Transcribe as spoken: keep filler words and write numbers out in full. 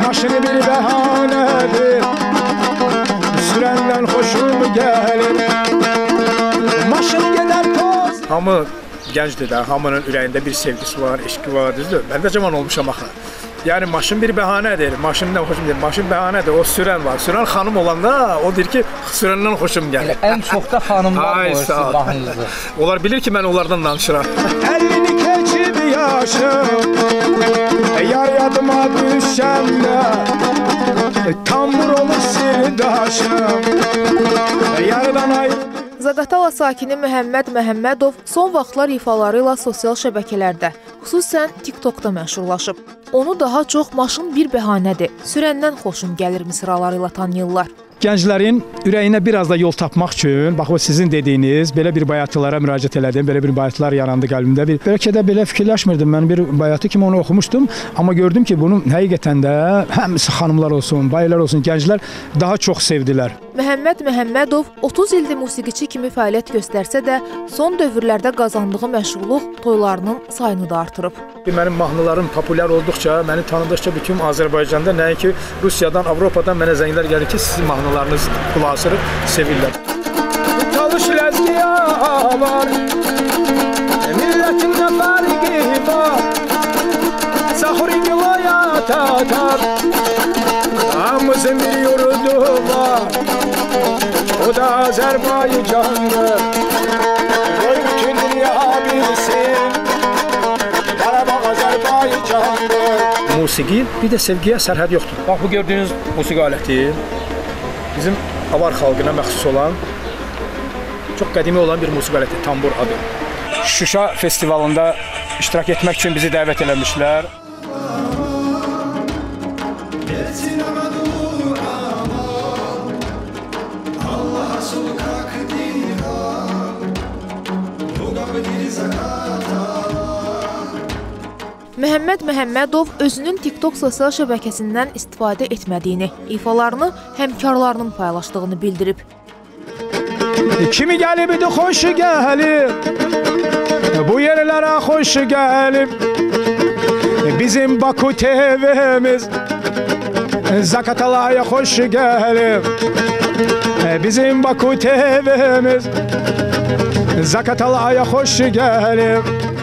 Maşını bir bəhanədir, sürəndən xoşum gəlir. Maşın gedər toz. Hamı gəncdir də, hamının ürəyində bir sevgisi var, eşqi var, düzdür? Mən də cavan olmuşam axı. Yəni maşın bir bəhanədir, maşından xoşum gəlir. Maşın bəhanədir, o sürən var. Sürən xanım olanda o deyir ki, sürəndən xoşum gəlir. Ən çox da xanımlar qoyursun mahnınızı. Onlar bilir ki, mən onlardan danışıram. əlini keçib yaşım, yar yadıma düşəndə, tambur olur sirdaşım, yarıdan ayrı. Zaqatala sakini Məhəmməd Məhəmmədov son vaxtlar ifaları ilə sosial şəbəkələrdə, xüsusən TikTokda məşhurlaşıb. Onu daha çox maşın bir bəhanədir, sürəndən xoşum gəlir misraları ilə tanıyırlar. Gənclərin ürəyinə biraz da yol tapmaq üçün, bax o sizin dediyiniz, belə bir bayatılara müraciət elədim, belə bir bayatılar yarandı qəlbimdə. Bir, bəlkə də belə fikirləşmirdim, mən bir bayatı kimi onu oxumuşdum, amma gördüm ki, bunu həqiqətən də həm xanımlar olsun, baylar olsun, gənclər daha çox sevdilər. Məhəmməd Məhəmmədov otuz ildir musiqiçi kimi fəaliyyət göstərsə də, son dövrlərdə qazandığı məşğulluq toylarının sayını da artırıb. Mənim mahnılarım populyar olduqca, məni tanıdıqca bütün Azərbaycanda, nəinki Rusiyadan, Avropadan mənə zənglər gəlir ki, sizin mahnılarınız qulaq asırıq, sevirlər. Çalış ləzgiya var, millətin nə fərqi var, Saxuri gilaya tatar, hamımızın bir yurdu var, o da Azərbaycandır, qoy bütün dünya bilsin, Qarabağ Azərbaycandır. Musiqi, bir də sevgiyə sərhəd yoxdur. Bax, bu gördüyünüz musiqi aləti bizim Avar xalqına məxsus olan, çox qədimi olan bir musiqi aləti, tambur adı. Şuşa festivalında iştirak etmək üçün bizi dəvət eləmişlər. Məhəmməd Məhəmmədov özünün TikTok sosial şəbəkəsindən istifadə etmədiyini, ifalarını həmkarlarının paylaşdığını bildirib. Kimi gəlib idi, xoş gəlib, bu yerlərə xoş gəlib, bizim Baku T V'miz, Zaqatalaya xoş gəlib, bizim Baku T V'miz, Zaqatalaya xoş gəlib.